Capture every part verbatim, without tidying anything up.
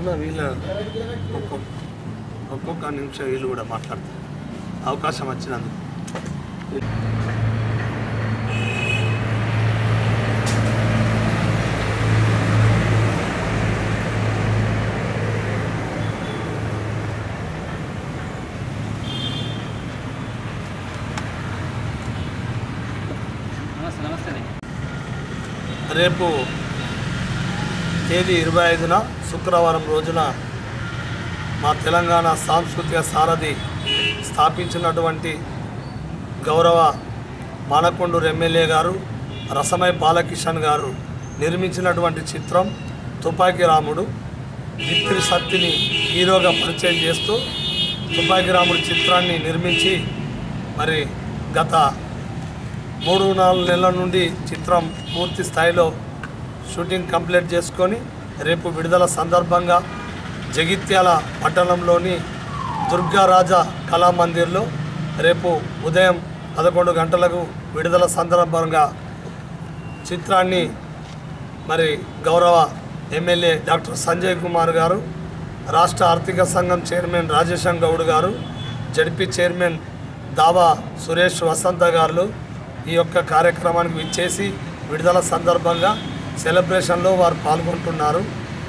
అన్న వీళ్ళ ఒక్కొక్క ఒక్కొక్క నిమిషం వీళ్ళు కూడా మాట్లాడతారు అవకాశం వచ్చినందుకు. రేపు తేదీ ఇరవై ఐదున శుక్రవారం రోజున మా తెలంగాణ సాంస్కృతిక సారథి స్థాపించినటువంటి గౌరవ మానకొండూరు ఎమ్మెల్యే గారు రసమై బాలకిషన్ గారు నిర్మించినటువంటి చిత్రం తుపాకీ రాముడు. బిత్తిరి సత్తిని హీరోగా పరిచయం చేస్తూ తుపాకీ రాముడు చిత్రాన్ని నిర్మించి మరి గత మూడు నాలుగు నెలల నుండి చిత్రం పూర్తి స్థాయిలో షూటింగ్ కంప్లీట్ చేసుకొని రేపు విడుదల సందర్భంగా జగిత్యాల పట్టణంలోని దుర్గారాజా కళామందిర్లో రేపు ఉదయం పదకొండు గంటలకు విడుదల సందర్భంగా చిత్రాన్ని మరి గౌరవ ఎమ్మెల్యే డాక్టర్ సంజయ్ కుమార్ గారు, రాష్ట్ర ఆర్థిక సంఘం చైర్మన్ రాజేశం గౌడ్ గారు, జడ్పీ చైర్మన్ దావా సురేష్ వసంత గారు ఈ యొక్క కార్యక్రమానికి విచ్చేసి విడుదల సందర్భంగా సెలబ్రేషన్లో వారు పాల్గొంటున్నారు.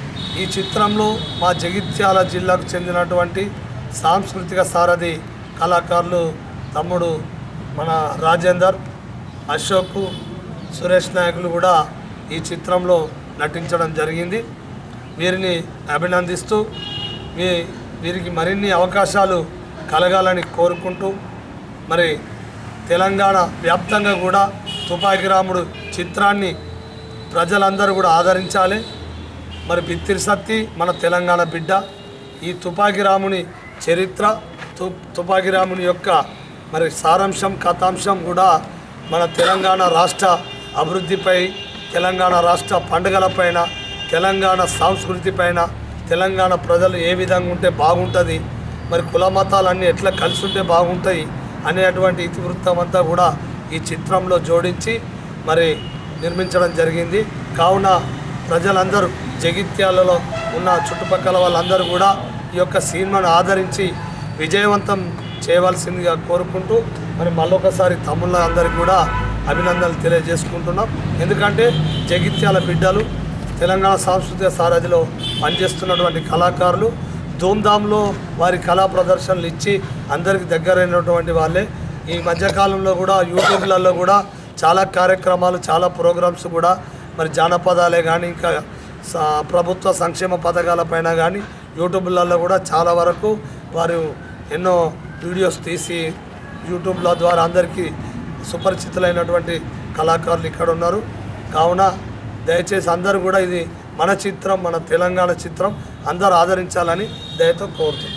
ఈ చిత్రంలో మా జగిత్యాల జిల్లాకు చెందినటువంటి సాంస్కృతిక సారథి కళాకారులు తమ్ముడు మన రాజేందర్, అశోక్, సురేష్ నాయకులు కూడా ఈ చిత్రంలో నటించడం జరిగింది. వీరిని అభినందిస్తూ వీ వీరికి మరిన్ని అవకాశాలు కలగాలని కోరుకుంటూ మరి తెలంగాణ వ్యాప్తంగా కూడా తుపాకీ రాముడు చిత్రాన్ని ప్రజలందరూ కూడా ఆదరించాలి. మరి బిత్తిరి సత్తి మన తెలంగాణ బిడ్డ. ఈ తుపాకీ రాముని చరిత్ర, తు తుపాకీ రాముని యొక్క మరి సారాంశం, కథాంశం కూడా మన తెలంగాణ రాష్ట్ర అభివృద్ధిపై, తెలంగాణ రాష్ట్ర పండుగలపైన, తెలంగాణ సంస్కృతి పైన, తెలంగాణ ప్రజలు ఏ విధంగా ఉంటే బాగుంటుంది, మరి కుల మతాలన్నీ ఎట్లా కలిసి ఉంటే బాగుంటాయి అనేటువంటి ఇతివృత్తం అంతా కూడా ఈ చిత్రంలో జోడించి మరి నిర్మించడం జరిగింది. కావున ప్రజలందరూ జగిత్యాలలో ఉన్న చుట్టుపక్కల వాళ్ళందరూ కూడా ఈ యొక్క సినిమాను ఆదరించి విజయవంతం చేయవలసిందిగా కోరుకుంటూ మరి మళ్ళొకసారి తమ్ముళ్ళ అందరికీ కూడా అభినందనలు తెలియజేసుకుంటున్నాం. ఎందుకంటే జగిత్యాల బిడ్డలు తెలంగాణ సాంస్కృతిక సారథిలో పనిచేస్తున్నటువంటి కళాకారులు ధూమ్ధామ్లో వారి కళా ప్రదర్శనలు ఇచ్చి అందరికి దగ్గరైనటువంటి వాళ్ళే. ఈ మధ్యకాలంలో కూడా యూట్యూబ్లలో కూడా చాలా కార్యక్రమాలు, చాలా ప్రోగ్రామ్స్ కూడా మరి జానపదాలే కానీ ఇంకా ప్రభుత్వ సంక్షేమ పథకాలపైన కానీ యూట్యూబ్లలో కూడా చాలా వరకు వారు ఎన్నో వీడియోస్ తీసి యూట్యూబ్ల ద్వారా అందరికీ సుపరిచితులైనటువంటి కళాకారులు ఇక్కడ ఉన్నారు. కావున దయచేసి అందరూ కూడా ఇది మన చిత్రం, మన తెలంగాణ చిత్రం, అందరూ ఆదరించాలని దయతో కోరుతున్నాం.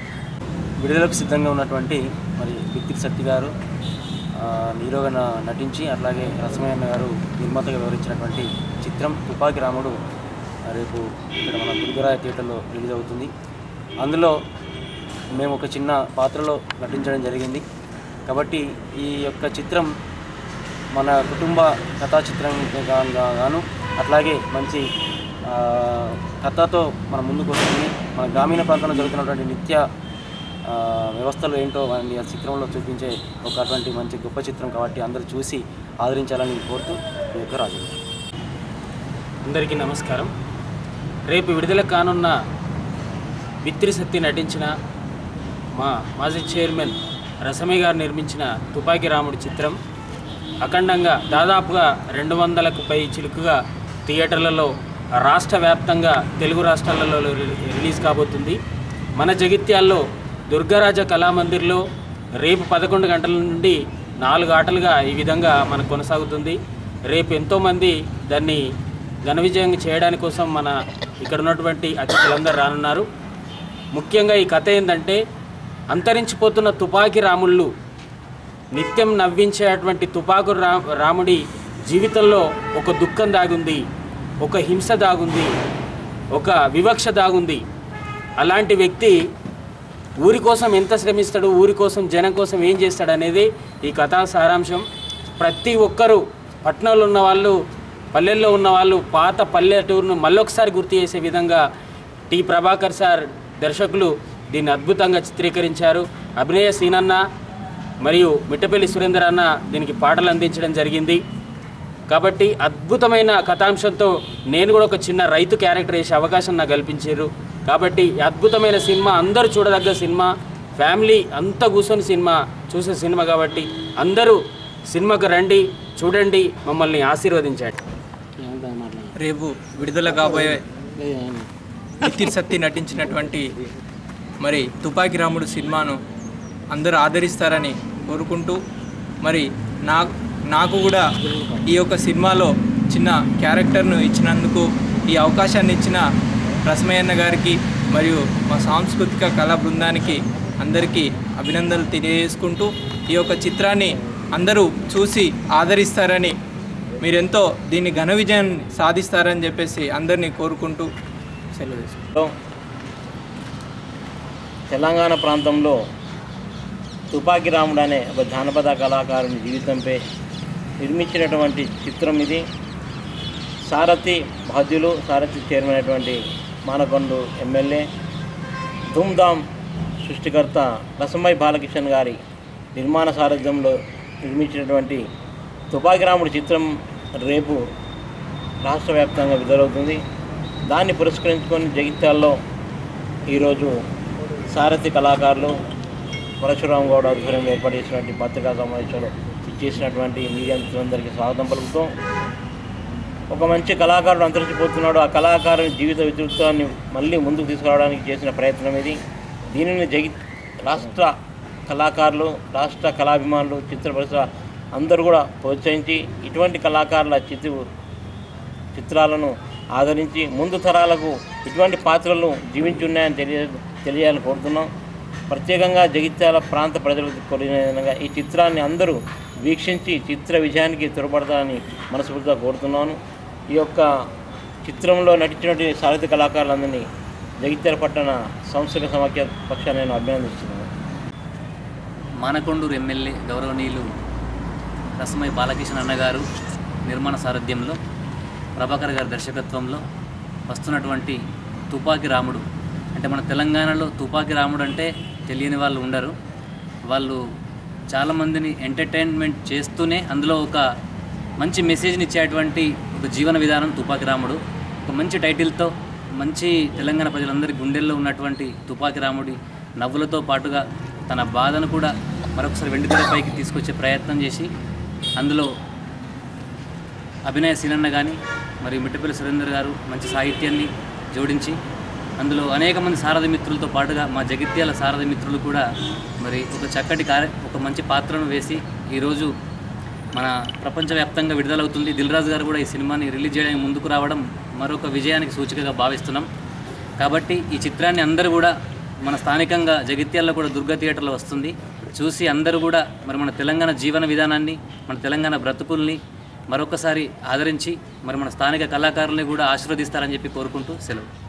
విడుదలకు సిద్ధంగా ఉన్నటువంటి మరి బిత్తిరి సత్తి గారు హీరోగా నటించి అట్లాగే రసమయ్య గారు నిర్మాతగా వివరించినటువంటి చిత్రం తుపాకీ రాముడు రేపు ఇక్కడ మన దుర్గరాయ థియేటర్లో రిలీజ్ అవుతుంది. అందులో మేము ఒక చిన్న పాత్రలో నటించడం జరిగింది. కాబట్టి ఈ యొక్క చిత్రం మన కుటుంబ కథా చిత్రం గాను అట్లాగే మంచి కథతో మన ముందుకు వస్తుంది. మన గ్రామీణ ప్రాంతంలో జరుగుతున్నటువంటి నిత్య వ్యవస్థలు ఏంటో వారిని ఆ చిత్రంలో చూపించే ఒక అటువంటి మంచి గొప్ప చిత్రం కాబట్టి అందరూ చూసి ఆదరించాలని కోరుతూ మీ యొక్క రాజు. అందరికీ నమస్కారం. రేపు విడుదల కానున్న బిత్తిరి సత్తి నటించిన మా మాజీ చైర్మన్ రసమయ్య గారు నిర్మించిన తుపాకీ రాముడు చిత్రం అఖండంగా దాదాపుగా రెండు వందలకు పై చిలుకుగా థియేటర్లలో రాష్ట్ర వ్యాప్తంగా తెలుగు రాష్ట్రాలలో రిలీజ్ కాబోతుంది. మన జగిత్యాల్లో దుర్గారాజ కళామందిర్లో రేపు పదకొండు గంటల నుండి నాలుగు ఆటలుగా ఈ విధంగా మనకు కొనసాగుతుంది. రేపు ఎంతోమంది దాన్ని ఘన విజయంగా చేయడానికి కోసం మన ఇక్కడ ఉన్నటువంటి అతిథులందరూ రానున్నారు. ముఖ్యంగా ఈ కథ ఏంటంటే అంతరించిపోతున్న తుపాకీ రాముళ్ళు నిత్యం నవ్వించేటువంటి తుపాకు రా రాముడి జీవితంలో ఒక దుఃఖం దాగుంది, ఒక హింస దాగుంది, ఒక వివక్ష దాగుంది. అలాంటి వ్యక్తి ఊరి కోసం ఎంత శ్రమిస్తాడు, ఊరి కోసం జనం కోసం ఏం చేస్తాడు అనేది ఈ కథా సారాంశం. ప్రతి ఒక్కరూ పట్టణంలో ఉన్న వాళ్ళు, పల్లెల్లో ఉన్న వాళ్ళు పాత పల్లెటూరును మళ్ళొకసారి గుర్తు చేసే విధంగా టి ప్రభాకర్ సార్ దర్శకులు దీన్ని అద్భుతంగా చిత్రీకరించారు. అభినయ సీనన్న మరియు మిట్టపల్లి సురేందర్ అన్న దీనికి పాటలు అందించడం జరిగింది. కాబట్టి అద్భుతమైన కథాంశంతో నేను కూడా ఒక చిన్న రైతు క్యారెక్టర్ వేసే అవకాశం నాకు కల్పించారు. కాబట్టి అద్భుతమైన సినిమా, అందరూ చూడదగ్గ సినిమా, ఫ్యామిలీ అంతా కూర్చొని సినిమా చూసే సినిమా. కాబట్టి అందరూ సినిమాకు రండి, చూడండి, మమ్మల్ని ఆశీర్వదించండి. రేపు విడుదల కాబోయే బిత్తిరి సత్తి నటించినటువంటి మరి తుపాకి రాముడు సినిమాను అందరూ ఆదరిస్తారని కోరుకుంటూ, మరి నా నాకు కూడా ఈ యొక్క సినిమాలో చిన్న క్యారెక్టర్ను ఇచ్చినందుకు, ఈ అవకాశాన్ని ఇచ్చిన రసమయ్యన్న గారికి మరియు మా సాంస్కృతిక కళా బృందానికి అందరికీ అభినందనలు తెలియజేసుకుంటూ, ఈ యొక్క చిత్రాన్ని అందరూ చూసి ఆదరిస్తారని, మీరెంతో దీన్ని ఘన విజయం సాధిస్తారని చెప్పేసి అందరినీ కోరుకుంటూ సెలవు తీసుకుంటాం. తెలంగాణ ప్రాంతంలో తుపాకి రాముడు అనే ఒక జానపద కళాకారుని జీవితంపై నిర్మించినటువంటి చిత్రం ఇది. సారథి బాధ్యులు, సారథి చైర్మన్ అయినటువంటి మానకొండ ఎమ్మెల్యే, ధూమ్ధామ్ సృష్టికర్త రసమయ్య బాలకిషన్ గారి నిర్మాణ సారథ్యంలో నిర్మించినటువంటి తుపాకి రాముడు చిత్రం రేపు రాష్ట్ర వ్యాప్తంగా విడుదలవుతుంది. దాన్ని పురస్కరించుకొని జగిత్యాలలో ఈరోజు సారథి కళాకారులు పరశురామ్ గౌడ్ ఆధ్వర్యంలో ఏర్పాటు చేసినటువంటి పత్రికా సమావేశంలో ఇచ్చేసినటువంటి మీడియా మిత్రులందరికీ స్వాగతం పలుకుతూ, ఒక మంచి కళాకారుడు అంతరించిపోతున్నాడు. ఆ కళాకారుని జీవిత వితృత్వాన్ని మళ్ళీ ముందుకు తీసుకురావడానికి చేసిన ప్రయత్నం ఇది. దీనిని జగి రాష్ట్ర కళాకారులు, రాష్ట్ర కళాభిమానులు, చిత్ర పరిశ్రమ అందరూ కూడా ప్రోత్సహించి ఇటువంటి కళాకారుల చిత్ర చిత్రాలను ఆదరించి ముందు తరాలకు ఇటువంటి పాత్రలను జీవించి ఉన్నాయని తెలియ తెలియాలని కోరుతున్నాం. ప్రత్యేకంగా జగిత్యాల ప్రాంత ప్రజలకు కోరిన విధంగా ఈ చిత్రాన్ని అందరూ వీక్షించి చిత్ర విజయానికి తోడ్పడతారని మనస్ఫూర్తిగా కోరుతున్నాను. ఈ యొక్క చిత్రంలో నటించినటువంటి సాహిత్య కళాకారులందరినీ జగిత్యాల పట్టణ సంస్థల సమాఖ్య పక్షాన్ని నేను అభినందిస్తున్నాను. మానకొండూరు ఎమ్మెల్యే గౌరవనీయులు రసమయ్య బాలకిషన్ అన్నగారు నిర్మాణ సారథ్యంలో, ప్రభాకర్ గారి దర్శకత్వంలో వస్తున్నటువంటి తుపాకి రాముడు, అంటే మన తెలంగాణలో తుపాకి రాముడు అంటే తెలియని వాళ్ళు ఉండరు. వాళ్ళు చాలామందిని ఎంటర్టైన్మెంట్ చేస్తూనే అందులో ఒక మంచి మెసేజ్ని ఇచ్చేటువంటి ఒక జీవన విధానం తుపాకి రాముడు. ఒక మంచి టైటిల్తో మంచి తెలంగాణ ప్రజలందరి గుండెల్లో ఉన్నటువంటి తుపాకి రాముడి నవ్వులతో పాటుగా తన బాధను కూడా మరొకసారి వెండితెరపైకి తీసుకొచ్చే ప్రయత్నం చేసి, అందులో అభినయ సీనన్న కానీ మరియు మిట్టపల్లి సురేందర్ గారు మంచి సాహిత్యాన్ని జోడించి, అందులో అనేక మంది సారథి మిత్రులతో పాటుగా మా జగిత్యాల సారథి మిత్రులు కూడా మరి ఒక చక్కటి కార్య ఒక మంచి పాత్రను వేసి ఈరోజు మన ప్రపంచవ్యాప్తంగా విడుదలవుతుంది. దిల్ రాజు గారు కూడా ఈ సినిమాని రిలీజ్ చేయడానికి ముందుకు రావడం మరొక విజయానికి సూచికగా భావిస్తున్నాం. కాబట్టి ఈ చిత్రాన్ని అందరూ కూడా మన స్థానికంగా జగిత్యాల్లో కూడా దుర్గా థియేటర్లో వస్తుంది, చూసి అందరూ కూడా మరి మన తెలంగాణ జీవన విధానాన్ని, మన తెలంగాణ బ్రతుకుల్ని మరొకసారి ఆదరించి మరి మన స్థానిక కళాకారుల్ని కూడా ఆశీర్వదిస్తారని చెప్పి కోరుకుంటూ సెలవు.